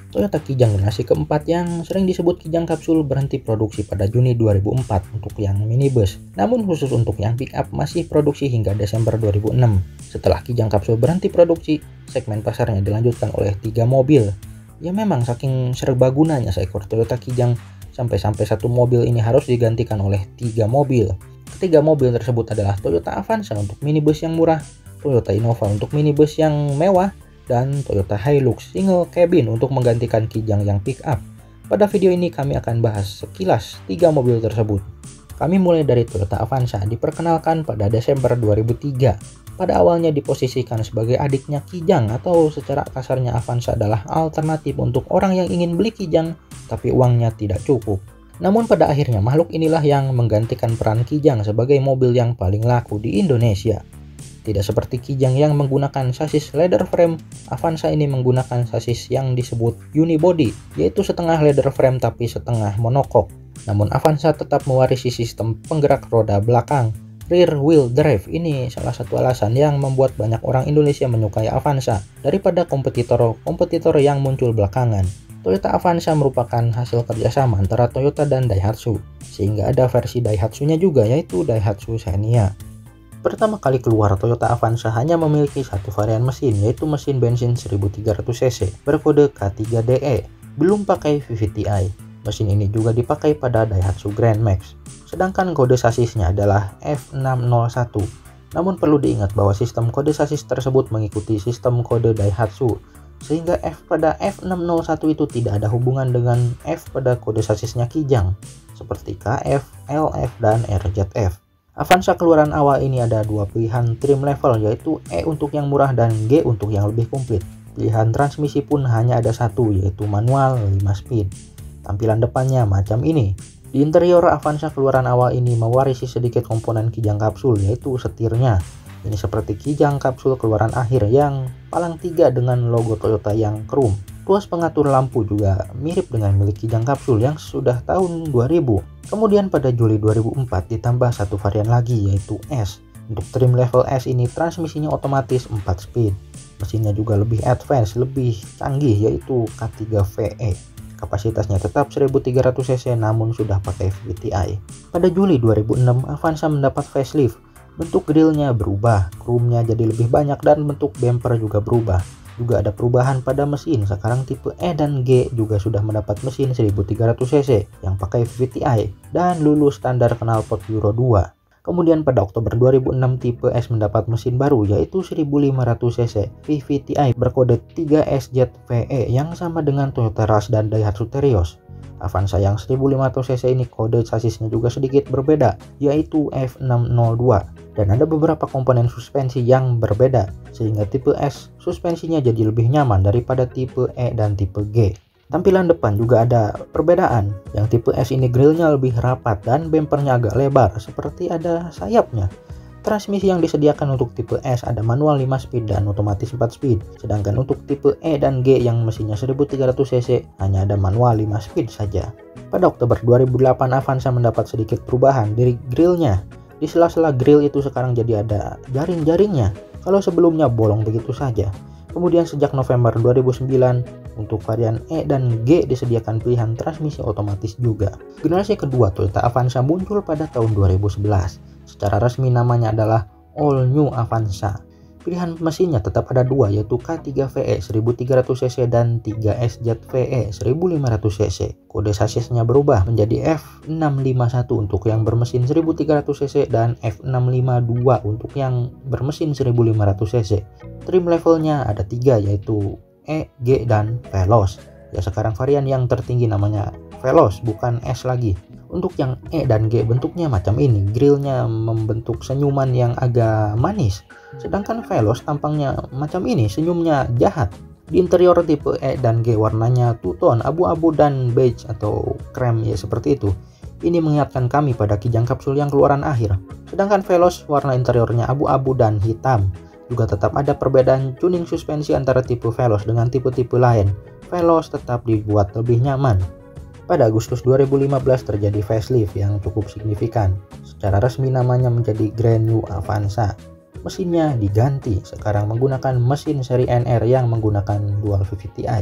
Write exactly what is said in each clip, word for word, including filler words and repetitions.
Toyota Kijang generasi keempat yang sering disebut Kijang kapsul berhenti produksi pada Juni dua ribu empat untuk yang minibus. Namun khusus untuk yang pickup masih produksi hingga Desember dua ribu enam. Setelah Kijang kapsul berhenti produksi, segmen pasarnya dilanjutkan oleh tiga mobil. Ya memang saking serbagunanya seekor Toyota Kijang sampai-sampai satu mobil ini harus digantikan oleh tiga mobil. Ketiga mobil tersebut adalah Toyota Avanza untuk minibus yang murah, Toyota Innova untuk minibus yang mewah, dan Toyota Hilux single cabin untuk menggantikan Kijang yang pick up. Pada video ini kami akan bahas sekilas tiga mobil tersebut. Kami mulai dari Toyota Avanza, diperkenalkan pada Desember dua ribu tiga. Pada awalnya diposisikan sebagai adiknya Kijang, atau secara kasarnya Avanza adalah alternatif untuk orang yang ingin beli Kijang tapi uangnya tidak cukup. Namun pada akhirnya makhluk inilah yang menggantikan peran Kijang sebagai mobil yang paling laku di Indonesia. Tidak seperti Kijang yang menggunakan sasis leather frame, Avanza ini menggunakan sasis yang disebut unibody, yaitu setengah leather frame tapi setengah monokok. Namun Avanza tetap mewarisi sistem penggerak roda belakang, rear wheel drive. Ini salah satu alasan yang membuat banyak orang Indonesia menyukai Avanza daripada kompetitor-kompetitor yang muncul belakangan. Toyota Avanza merupakan hasil kerjasama antara Toyota dan Daihatsu, sehingga ada versi Daihatsu-nya juga, yaitu Daihatsu Xenia. Pertama kali keluar, Toyota Avanza hanya memiliki satu varian mesin, yaitu mesin bensin seribu tiga ratus cc berkode K tiga D E, belum pakai V V T i. Mesin ini juga dipakai pada Daihatsu Grand Max, sedangkan kode sasisnya adalah F enam nol satu. Namun perlu diingat bahwa sistem kode sasis tersebut mengikuti sistem kode Daihatsu, sehingga F pada F enam nol satu itu tidak ada hubungan dengan F pada kode sasisnya Kijang, seperti K F, L F, dan R Z F. Avanza keluaran awal ini ada dua pilihan trim level, yaitu E untuk yang murah dan G untuk yang lebih komplit. Pilihan transmisi pun hanya ada satu, yaitu manual lima speed. Tampilan depannya macam ini. Di interior Avanza keluaran awal ini mewarisi sedikit komponen Kijang kapsul, yaitu setirnya. Ini seperti Kijang kapsul keluaran akhir yang palang tiga dengan logo Toyota yang chrome. Tuas pengatur lampu juga mirip dengan milik Kijang kapsul yang sudah tahun dua ribu. Kemudian pada Juli dua ribu empat ditambah satu varian lagi, yaitu S. Untuk trim level S ini transmisinya otomatis empat speed. Mesinnya juga lebih advance, lebih canggih, yaitu K tiga V E. Kapasitasnya tetap seribu tiga ratus cc namun sudah pakai V V T i. Pada Juli dua ribu enam Avanza mendapat facelift. Bentuk grillnya berubah, chrome-nya jadi lebih banyak, dan bentuk bumper juga berubah. Juga ada perubahan pada mesin, sekarang tipe E dan G juga sudah mendapat mesin seribu tiga ratus cc yang pakai V V T i dan lulus standar knalpot Euro dua. Kemudian pada Oktober dua ribu enam tipe S mendapat mesin baru, yaitu seribu lima ratus cc V V T i berkode tiga S Z V E yang sama dengan Toyota Rush dan Daihatsu Terios. Avanza yang seribu lima ratus cc ini kode sasisnya juga sedikit berbeda, yaitu F enam nol dua, dan ada beberapa komponen suspensi yang berbeda, sehingga tipe S suspensinya jadi lebih nyaman daripada tipe E dan tipe G. Tampilan depan juga ada perbedaan. Yang tipe S ini grillnya lebih rapat dan bempernya agak lebar, seperti ada sayapnya. Transmisi yang disediakan untuk tipe S ada manual lima speed dan otomatis empat speed. Sedangkan untuk tipe E dan G yang mesinnya seribu tiga ratus cc hanya ada manual lima speed saja. Pada Oktober dua ribu delapan Avanza mendapat sedikit perubahan dari grillnya. Di sela-sela grill itu sekarang jadi ada jaring-jaringnya, kalau sebelumnya bolong begitu saja. Kemudian sejak November dua ribu sembilan untuk varian E dan G disediakan pilihan transmisi otomatis juga. Generasi kedua Toyota Avanza muncul pada tahun dua ribu sebelas. Secara resmi namanya adalah All New Avanza. Pilihan mesinnya tetap ada dua, yaitu K tiga V E seribu tiga ratus cc dan tiga S Z V E seribu lima ratus cc. Kode sasisnya berubah menjadi F enam lima satu untuk yang bermesin seribu tiga ratus cc dan F enam lima dua untuk yang bermesin seribu lima ratus cc. Trim levelnya ada tiga, yaitu E, G, dan Veloz. Ya sekarang varian yang tertinggi namanya Veloz, bukan S lagi. Untuk yang E dan G bentuknya macam ini, grillnya membentuk senyuman yang agak manis. Sedangkan Veloz tampangnya macam ini, senyumnya jahat. Di interior tipe E dan G warnanya two tone, abu-abu dan beige atau krem, ya seperti itu. Ini mengingatkan kami pada Kijang kapsul yang keluaran akhir. Sedangkan Veloz warna interiornya abu-abu dan hitam. Juga tetap ada perbedaan tuning suspensi antara tipe Veloz dengan tipe-tipe lain. Veloz tetap dibuat lebih nyaman. Pada Agustus dua ribu lima belas terjadi facelift yang cukup signifikan. Secara resmi namanya menjadi Grand New Avanza. Mesinnya diganti, sekarang menggunakan mesin seri N R yang menggunakan dual V V T i.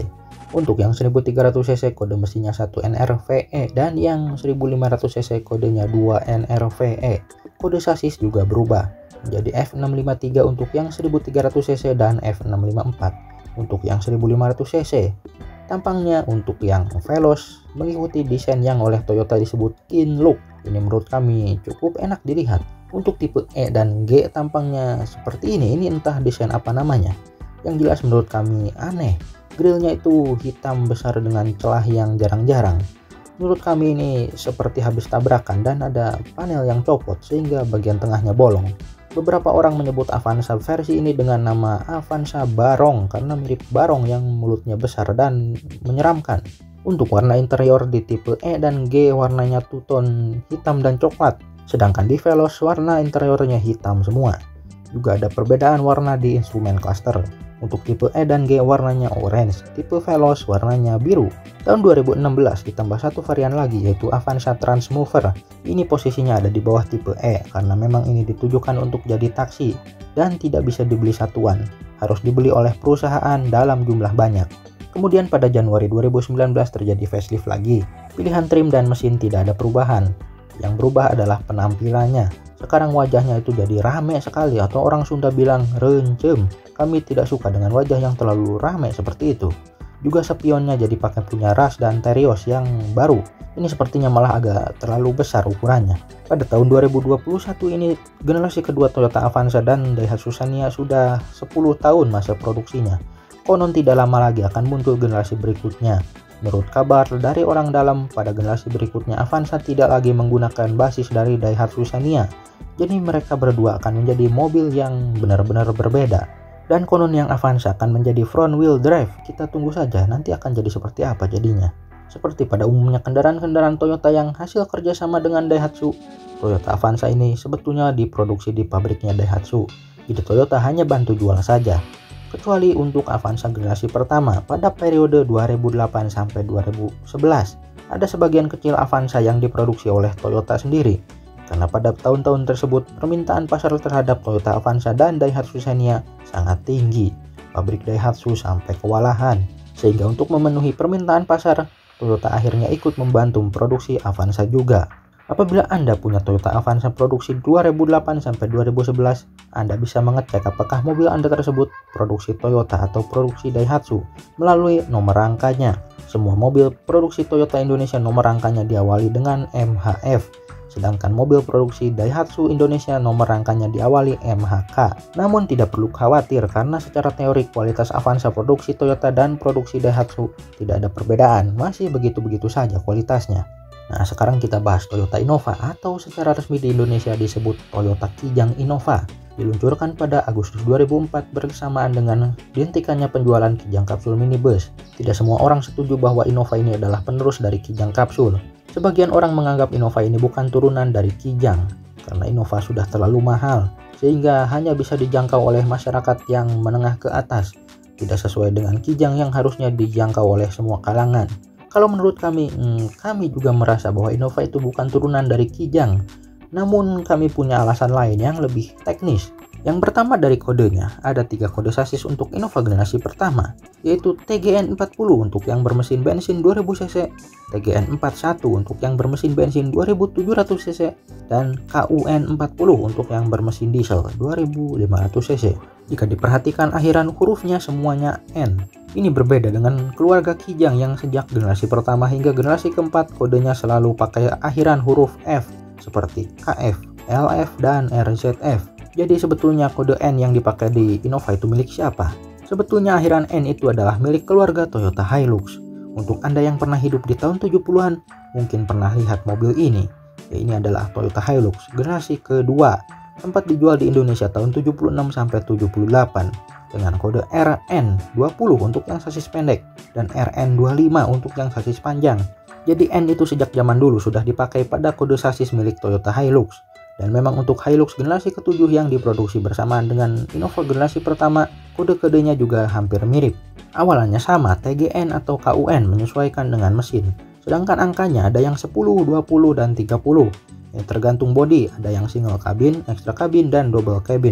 Untuk yang seribu tiga ratus cc kode mesinnya satu N R V E dan yang seribu lima ratus cc kodenya dua N R V E. Kode sasis juga berubah menjadi F enam lima tiga untuk yang seribu tiga ratus cc dan F enam lima empat untuk yang seribu lima ratus cc. Tampangnya untuk yang Veloz mengikuti desain yang oleh Toyota disebut King Look. Ini menurut kami cukup enak dilihat. Untuk tipe E dan G tampangnya seperti ini. Ini entah desain apa namanya. Yang jelas menurut kami aneh. Grillnya itu hitam besar dengan celah yang jarang-jarang. Menurut kami ini seperti habis tabrakan dan ada panel yang copot sehingga bagian tengahnya bolong. Beberapa orang menyebut Avanza versi ini dengan nama Avanza Barong karena mirip barong yang mulutnya besar dan menyeramkan. Untuk warna interior di tipe E dan G warnanya two-tone hitam dan coklat, sedangkan di Veloz warna interiornya hitam semua. Juga ada perbedaan warna di instrumen cluster. Untuk tipe E dan G warnanya orange, tipe Veloz warnanya biru. Tahun dua ribu enam belas ditambah satu varian lagi yaitu Avanza Transmover. Ini posisinya ada di bawah tipe E karena memang ini ditujukan untuk jadi taksi dan tidak bisa dibeli satuan, harus dibeli oleh perusahaan dalam jumlah banyak. Kemudian pada Januari dua ribu sembilan belas terjadi facelift lagi. Pilihan trim dan mesin tidak ada perubahan. Yang berubah adalah penampilannya. Sekarang wajahnya itu jadi rame sekali atau orang Sunda bilang rencem. Kami tidak suka dengan wajah yang terlalu rame seperti itu. Juga spionnya jadi pakai punya ras dan terios yang baru. Ini sepertinya malah agak terlalu besar ukurannya. Pada tahun dua ribu dua puluh satu ini generasi kedua Toyota Avanza dan Daihatsu Xenia sudah sepuluh tahun masa produksinya. Konon tidak lama lagi akan muncul generasi berikutnya. Menurut kabar dari orang dalam, pada generasi berikutnya Avanza tidak lagi menggunakan basis dari Daihatsu Xenia. Jadi mereka berdua akan menjadi mobil yang benar-benar berbeda. Dan konon yang Avanza akan menjadi front wheel drive. Kita tunggu saja nanti akan jadi seperti apa jadinya. Seperti pada umumnya kendaraan-kendaraan Toyota yang hasil kerjasama dengan Daihatsu, Toyota Avanza ini sebetulnya diproduksi di pabriknya Daihatsu. Jadi Toyota hanya bantu jual saja. Kecuali untuk Avanza generasi pertama pada periode dua ribu delapan sampai dua ribu sebelas. Ada sebagian kecil Avanza yang diproduksi oleh Toyota sendiri. Karena pada tahun-tahun tersebut permintaan pasar terhadap Toyota Avanza dan Daihatsu Xenia sangat tinggi. Pabrik Daihatsu sampai kewalahan. Sehingga untuk memenuhi permintaan pasar, Toyota akhirnya ikut membantu memproduksi Avanza juga. Apabila Anda punya Toyota Avanza produksi dua ribu delapan sampai dua ribu sebelas, Anda bisa mengecek apakah mobil Anda tersebut produksi Toyota atau produksi Daihatsu melalui nomor rangkanya. Semua mobil produksi Toyota Indonesia nomor rangkanya diawali dengan M H F. Sedangkan mobil produksi Daihatsu Indonesia nomor rangkanya diawali M H K. Namun tidak perlu khawatir karena secara teori kualitas Avanza produksi Toyota dan produksi Daihatsu tidak ada perbedaan, masih begitu-begitu saja kualitasnya. Nah, sekarang kita bahas Toyota Innova atau secara resmi di Indonesia disebut Toyota Kijang Innova. Diluncurkan pada Agustus dua ribu empat bersamaan dengan dihentikannya penjualan Kijang Kapsul minibus. Tidak semua orang setuju bahwa Innova ini adalah penerus dari Kijang Kapsul. Sebagian orang menganggap Innova ini bukan turunan dari Kijang karena Innova sudah terlalu mahal sehingga hanya bisa dijangkau oleh masyarakat yang menengah ke atas, tidak sesuai dengan Kijang yang harusnya dijangkau oleh semua kalangan. Kalau menurut kami, hmm, kami juga merasa bahwa Innova itu bukan turunan dari Kijang. Namun kami punya alasan lain yang lebih teknis. Yang pertama dari kodenya, ada tiga kode sasis untuk Innova generasi pertama, yaitu T G N empat puluh untuk yang bermesin bensin dua ribu cc, T G N empat puluh satu untuk yang bermesin bensin dua ribu tujuh ratus cc, dan K U N empat puluh untuk yang bermesin diesel dua ribu lima ratus cc. Jika diperhatikan akhiran hurufnya semuanya N. Ini berbeda dengan keluarga Kijang yang sejak generasi pertama hingga generasi keempat kodenya selalu pakai akhiran huruf F seperti K F, L F, dan R Z F. Jadi sebetulnya kode N yang dipakai di Innova itu milik siapa? Sebetulnya akhiran N itu adalah milik keluarga Toyota Hilux. Untuk Anda yang pernah hidup di tahun tujuh puluhan, mungkin pernah lihat mobil ini. Ya, ini adalah Toyota Hilux generasi kedua. Sempat dijual di Indonesia tahun tujuh puluh enam sampai tujuh puluh delapan dengan kode R N dua puluh untuk yang sasis pendek dan R N dua puluh lima untuk yang sasis panjang. Jadi N itu sejak zaman dulu sudah dipakai pada kode sasis milik Toyota Hilux. Dan memang untuk Hilux generasi ketujuh yang diproduksi bersamaan dengan Innova generasi pertama, kode-kodenya juga hampir mirip. Awalannya sama, T G N atau K U N menyesuaikan dengan mesin. Sedangkan angkanya ada yang sepuluh, dua puluh, dan tiga puluh. Yang tergantung bodi, ada yang single cabin, extra cabin, dan double cabin.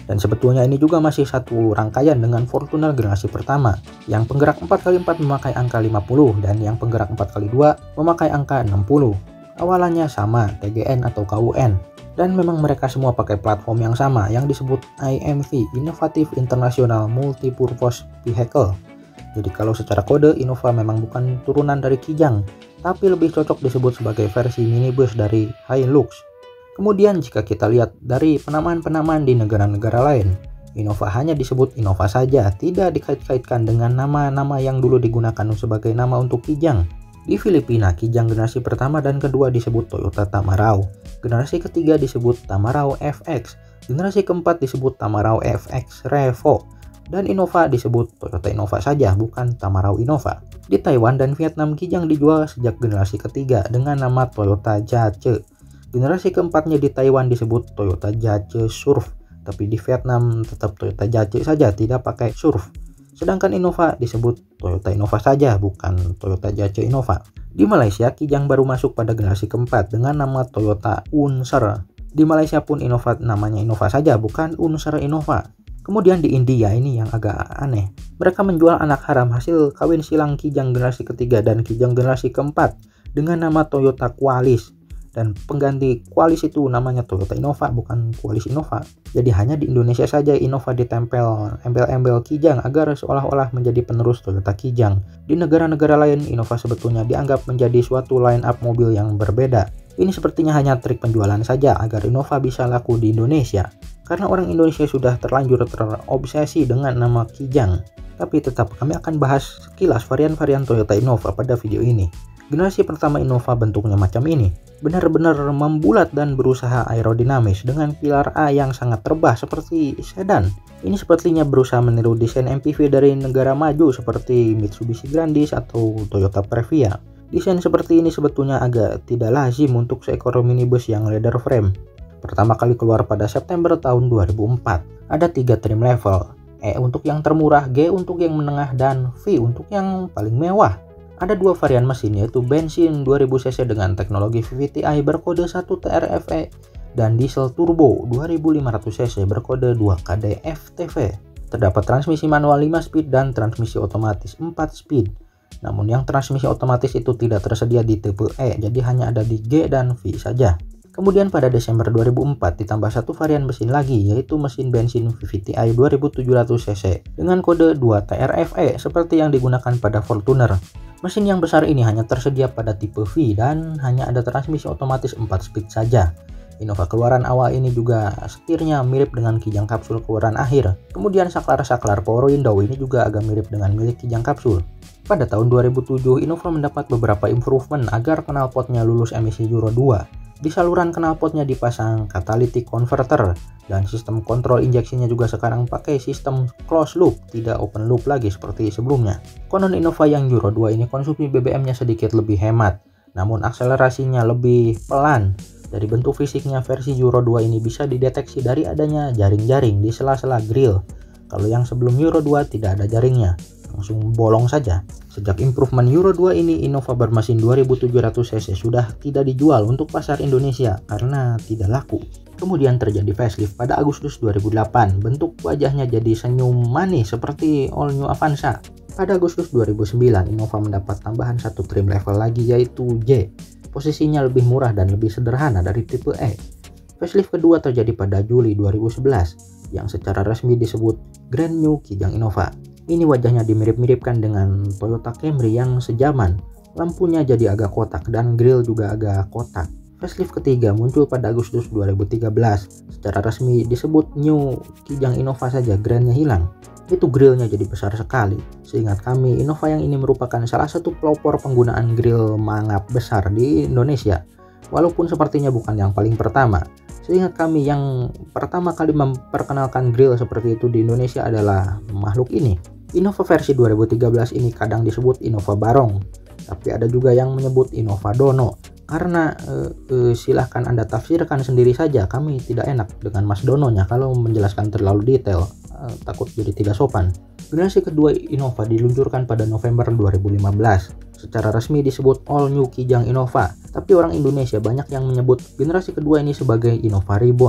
Dan sebetulnya ini juga masih satu rangkaian dengan Fortuner generasi pertama, yang penggerak empat kali empat memakai angka lima puluh dan yang penggerak empat kali dua memakai angka enam puluh. Awalannya sama, T G N atau K U N, dan memang mereka semua pakai platform yang sama yang disebut I M V, Innovative International Multipurpose Vehicle. Jadi kalau secara kode, Innova memang bukan turunan dari Kijang, tapi lebih cocok disebut sebagai versi minibus dari Hilux. Kemudian jika kita lihat dari penamaan-penamaan di negara-negara lain, Innova hanya disebut Innova saja, tidak dikait-kaitkan dengan nama-nama yang dulu digunakan sebagai nama untuk Kijang. Di Filipina, Kijang generasi pertama dan kedua disebut Toyota Tamarao, generasi ketiga disebut Tamarao F X, generasi keempat disebut Tamarao F X Revo, dan Innova disebut Toyota Innova saja, bukan Tamarao Innova. Di Taiwan dan Vietnam, Kijang dijual sejak generasi ketiga dengan nama Toyota Jazz. Generasi keempatnya di Taiwan disebut Toyota Jazz Surf, tapi di Vietnam tetap Toyota Jazz saja, tidak pakai Surf. Sedangkan Innova disebut Toyota Innova saja, bukan Toyota Jazz Innova. Di Malaysia, Kijang baru masuk pada generasi keempat dengan nama Toyota Unser. Di Malaysia pun Innova namanya Innova saja, bukan Unser Innova. Kemudian di India, ini yang agak aneh. Mereka menjual anak haram hasil kawin silang Kijang generasi ketiga dan Kijang generasi keempat dengan nama Toyota Qualis. Dan pengganti Qualis itu namanya Toyota Innova, bukan Qualis Innova. Jadi hanya di Indonesia saja Innova ditempel embel-embel Kijang agar seolah-olah menjadi penerus Toyota Kijang. Di negara-negara lain, Innova sebetulnya dianggap menjadi suatu line up mobil yang berbeda. Ini sepertinya hanya trik penjualan saja agar Innova bisa laku di Indonesia. Karena orang Indonesia sudah terlanjur terobsesi dengan nama Kijang. Tapi tetap kami akan bahas sekilas varian-varian Toyota Innova pada video ini. Generasi pertama Innova bentuknya macam ini, benar-benar membulat dan berusaha aerodinamis dengan pilar A yang sangat rebah seperti sedan. Ini sepertinya berusaha meniru desain M P V dari negara maju seperti Mitsubishi Grandis atau Toyota Previa. Desain seperti ini sebetulnya agak tidak lazim untuk seekor minibus yang leather frame. Pertama kali keluar pada September tahun dua ribu empat. Ada tiga trim level, E untuk yang termurah, G untuk yang menengah, dan V untuk yang paling mewah. Ada dua varian mesin, yaitu bensin dua ribu cc dengan teknologi V V T i berkode satu T R F E dan diesel turbo dua ribu lima ratus cc berkode dua K D F T V. Terdapat transmisi manual lima speed dan transmisi otomatis empat speed. Namun yang transmisi otomatis itu tidak tersedia di tipe E, jadi hanya ada di G dan V saja. Kemudian pada Desember dua ribu empat ditambah satu varian mesin lagi, yaitu mesin bensin V V T i dua ribu tujuh ratus cc dengan kode dua T R F E seperti yang digunakan pada Fortuner. Mesin yang besar ini hanya tersedia pada tipe V dan hanya ada transmisi otomatis empat speed saja. Innova keluaran awal ini juga setirnya mirip dengan Kijang kapsul keluaran akhir. Kemudian saklar-saklar power window ini juga agak mirip dengan milik Kijang kapsul. Pada tahun dua ribu tujuh, Innova mendapat beberapa improvement agar knalpotnya lulus emisi Euro dua. Di saluran knalpotnya dipasang catalytic converter dan sistem kontrol injeksinya juga sekarang pakai sistem closed loop, tidak open loop lagi seperti sebelumnya. Konon Innova yang Euro dua ini konsumsi B B M-nya sedikit lebih hemat, namun akselerasinya lebih pelan. Dari bentuk fisiknya, versi Euro dua ini bisa dideteksi dari adanya jaring-jaring di sela-sela grill. Kalau yang sebelum Euro dua tidak ada jaringnya, langsung bolong saja. Sejak improvement Euro dua ini, Innova bermesin dua ribu tujuh ratus cc sudah tidak dijual untuk pasar Indonesia karena tidak laku. Kemudian terjadi facelift pada Agustus dua ribu delapan. Bentuk wajahnya jadi senyum manis seperti all new Avanza. Pada Agustus dua ribu sembilan, Innova mendapat tambahan satu trim level lagi, yaitu J. Posisinya lebih murah dan lebih sederhana dari tipe E. Facelift kedua terjadi pada Juli dua ribu sebelas, yang secara resmi disebut Grand New Kijang Innova. Ini wajahnya dimirip-miripkan dengan Toyota Camry yang sejaman. Lampunya jadi agak kotak dan grill juga agak kotak. Facelift ketiga muncul pada Agustus dua ribu tiga belas. Secara resmi disebut New Kijang Innova saja, grandnya hilang. Itu grillnya jadi besar sekali. Seingat kami, Innova yang ini merupakan salah satu pelopor penggunaan grill mangap besar di Indonesia. Walaupun sepertinya bukan yang paling pertama. Seingat kami, yang pertama kali memperkenalkan grill seperti itu di Indonesia adalah makhluk ini. Innova versi dua ribu tiga belas ini kadang disebut Innova Barong, tapi ada juga yang menyebut Innova Dono. Karena eh, eh, silahkan Anda tafsirkan sendiri saja, kami tidak enak dengan Mas Dononya kalau menjelaskan terlalu detail, eh, takut jadi tidak sopan. Generasi kedua Innova diluncurkan pada November dua ribu lima belas. Secara resmi disebut All New Kijang Innova, tapi orang Indonesia banyak yang menyebut generasi kedua ini sebagai Innova Reborn.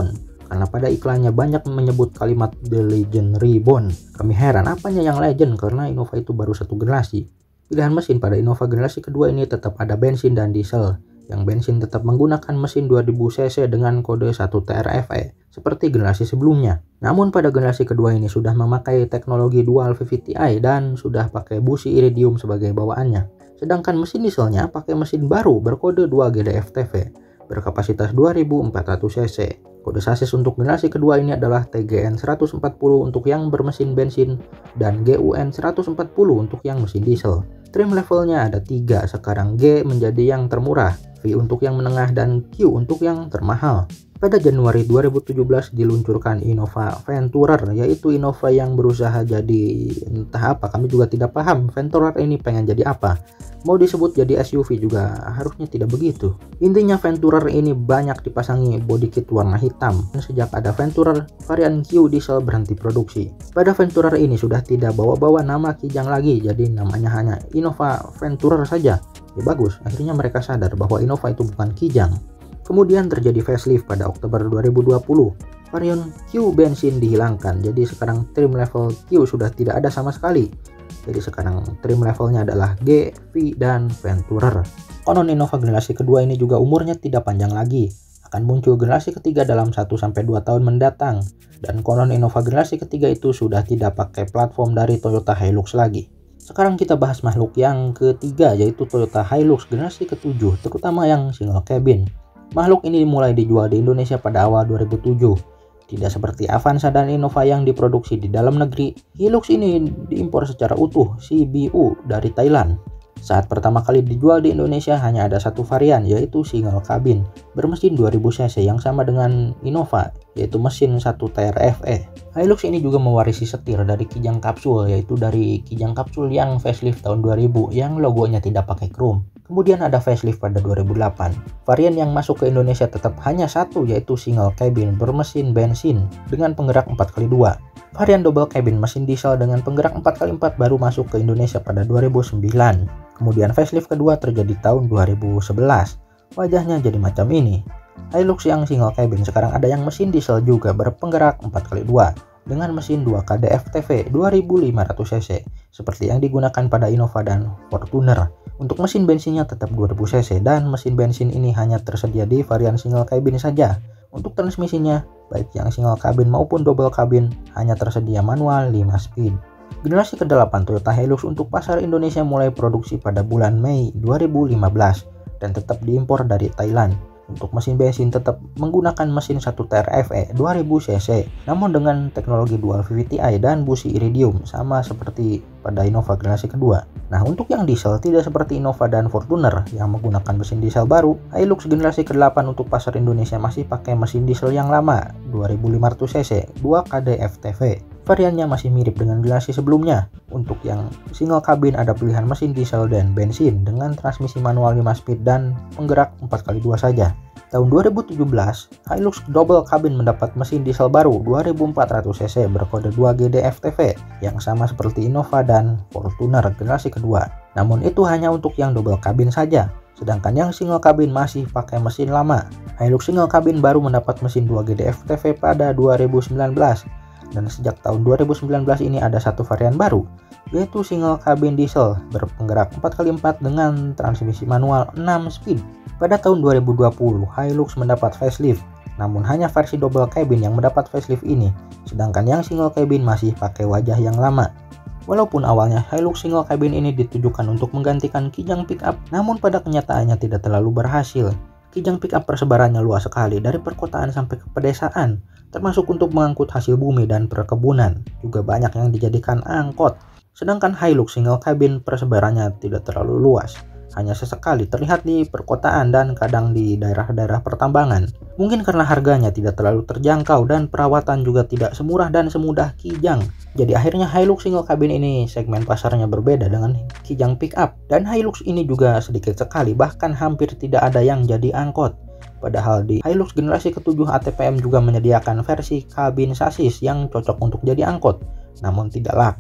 karena pada iklannya banyak menyebut kalimat The Legend Reborn. Kami heran apanya yang legend karena Innova itu baru satu generasi. Pilihan mesin pada Innova generasi kedua ini tetap ada bensin dan diesel. Yang bensin tetap menggunakan mesin dua ribu cc dengan kode satu T R F E seperti generasi sebelumnya. Namun pada generasi kedua ini sudah memakai teknologi dual V V T I dan sudah pakai busi iridium sebagai bawaannya. Sedangkan mesin dieselnya pakai mesin baru berkode dua G D F T V berkapasitas dua ribu empat ratus cc. Kode sasis untuk generasi kedua ini adalah T G N seratus empat puluh untuk yang bermesin bensin dan G U N seratus empat puluh untuk yang mesin diesel. Trim levelnya ada tiga, sekarang G menjadi yang termurah, V untuk yang menengah, dan Q untuk yang termahal. Pada Januari dua ribu tujuh belas diluncurkan Innova Venturer, yaitu Innova yang berusaha jadi entah apa, kami juga tidak paham Venturer ini pengen jadi apa. Mau disebut jadi S U V juga harusnya tidak begitu. Intinya Venturer ini banyak dipasangi body kit warna hitam. Sejak ada Venturer, varian Q diesel berhenti produksi. Pada Venturer ini sudah tidak bawa-bawa nama Kijang lagi, jadi namanya hanya Innova Venturer saja. Ya bagus, akhirnya mereka sadar bahwa Innova itu bukan Kijang. Kemudian terjadi facelift pada Oktober dua ribu dua puluh. Varian Q bensin dihilangkan, jadi sekarang trim level Q sudah tidak ada sama sekali. Jadi sekarang trim levelnya adalah G, V, dan Venturer. Konon Innova generasi kedua ini juga umurnya tidak panjang lagi. Akan muncul generasi ketiga dalam satu sampai dua tahun mendatang. Dan konon Innova generasi ketiga itu sudah tidak pakai platform dari Toyota Hilux lagi. Sekarang kita bahas makhluk yang ketiga, yaitu Toyota Hilux generasi ketujuh, terutama yang single cabin. Makhluk ini mulai dijual di Indonesia pada awal dua ribu tujuh. Tidak seperti Avanza dan Innova yang diproduksi di dalam negeri, Hilux ini diimpor secara utuh C B U dari Thailand. Saat pertama kali dijual di Indonesia hanya ada satu varian, yaitu single cabin bermesin dua ribu cc yang sama dengan Innova, yaitu mesin satu T R F E. Hilux ini juga mewarisi setir dari Kijang Kapsul, yaitu dari Kijang Kapsul yang facelift tahun dua ribu yang logonya tidak pakai chrome. Kemudian ada facelift pada dua ribu delapan. Varian yang masuk ke Indonesia tetap hanya satu, yaitu single cabin bermesin bensin dengan penggerak empat kali dua. Varian double cabin mesin diesel dengan penggerak empat kali empat baru masuk ke Indonesia pada dua ribu sembilan. Kemudian facelift kedua terjadi tahun dua ribu sebelas. Wajahnya jadi macam ini. Hilux yang single cabin sekarang ada yang mesin diesel juga berpenggerak empat kali dua dengan mesin dua K D F T V dua ribu lima ratus cc seperti yang digunakan pada Innova dan Fortuner. Untuk mesin bensinnya tetap dua ribu cc dan mesin bensin ini hanya tersedia di varian single cabin saja. Untuk transmisinya, baik yang single cabin maupun double cabin hanya tersedia manual lima speed. Generasi kedelapan Toyota Hilux untuk pasar Indonesia mulai produksi pada bulan Mei dua ribu lima belas dan tetap diimpor dari Thailand. Untuk mesin bensin tetap menggunakan mesin satu T R F E dua ribu cc, namun dengan teknologi dual V V T I dan busi iridium sama seperti pada Innova generasi kedua. Nah, untuk yang diesel tidak seperti Innova dan Fortuner yang menggunakan mesin diesel baru, Hilux generasi kedelapan untuk pasar Indonesia masih pakai mesin diesel yang lama dua ribu lima ratus cc dua K D F T V. Variannya masih mirip dengan generasi sebelumnya. Untuk yang single cabin ada pilihan mesin diesel dan bensin dengan transmisi manual lima speed dan penggerak empat kali dua saja. Tahun dua ribu tujuh belas, Hilux double cabin mendapat mesin diesel baru dua ribu empat ratus cc berkode dua G D F T V yang sama seperti Innova dan Fortuner generasi kedua. Namun itu hanya untuk yang double cabin saja. Sedangkan yang single cabin masih pakai mesin lama. Hilux single cabin baru mendapat mesin dua G D F T V pada dua ribu sembilan belas. Dan sejak tahun dua ribu sembilan belas ini ada satu varian baru, yaitu single cabin diesel berpenggerak empat kali empat dengan transmisi manual enam speed. Pada tahun dua ribu dua puluh, Hilux mendapat facelift, namun hanya versi double cabin yang mendapat facelift ini, sedangkan yang single cabin masih pakai wajah yang lama. Walaupun awalnya Hilux single cabin ini ditujukan untuk menggantikan Kijang pickup, namun pada kenyataannya tidak terlalu berhasil. Kijang pickup persebarannya luas sekali dari perkotaan sampai ke pedesaan, termasuk untuk mengangkut hasil bumi dan perkebunan. Juga banyak yang dijadikan angkot. Sedangkan Hilux single cabin persebarannya tidak terlalu luas, hanya sesekali terlihat di perkotaan dan kadang di daerah-daerah pertambangan. Mungkin karena harganya tidak terlalu terjangkau dan perawatan juga tidak semurah dan semudah Kijang. Jadi akhirnya Hilux single cabin ini segmen pasarnya berbeda dengan Kijang pickup. Dan Hilux ini juga sedikit sekali, bahkan hampir tidak ada yang jadi angkot. Padahal di Hilux generasi ketujuh A T P M juga menyediakan versi kabin sasis yang cocok untuk jadi angkot, namun tidak laku.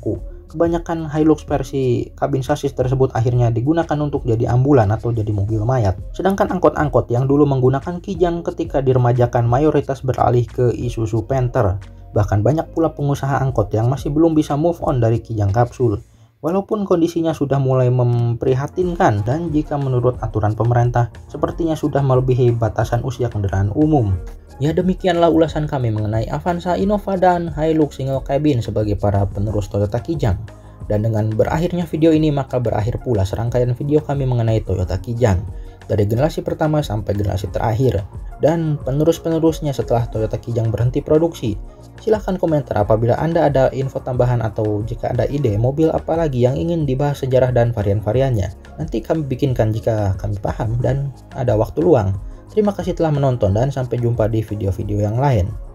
Kebanyakan Hilux versi kabin sasis tersebut akhirnya digunakan untuk jadi ambulan atau jadi mobil mayat. Sedangkan angkot-angkot yang dulu menggunakan Kijang ketika diremajakan mayoritas beralih ke Isuzu Panther. Bahkan banyak pula pengusaha angkot yang masih belum bisa move on dari Kijang kapsul. Walaupun kondisinya sudah mulai memprihatinkan dan jika menurut aturan pemerintah sepertinya sudah melebihi batasan usia kendaraan umum. Ya, demikianlah ulasan kami mengenai Avanza, Innova, dan Hilux single cabin sebagai para penerus Toyota Kijang. Dan dengan berakhirnya video ini maka berakhir pula serangkaian video kami mengenai Toyota Kijang. Dari generasi pertama sampai generasi terakhir. Dan penerus-penerusnya setelah Toyota Kijang berhenti produksi. Silahkan komentar apabila Anda ada info tambahan atau jika ada ide mobil apa lagi yang ingin dibahas sejarah dan varian-variannya. Nanti kami bikinkan jika kami paham dan ada waktu luang. Terima kasih telah menonton dan sampai jumpa di video-video yang lain.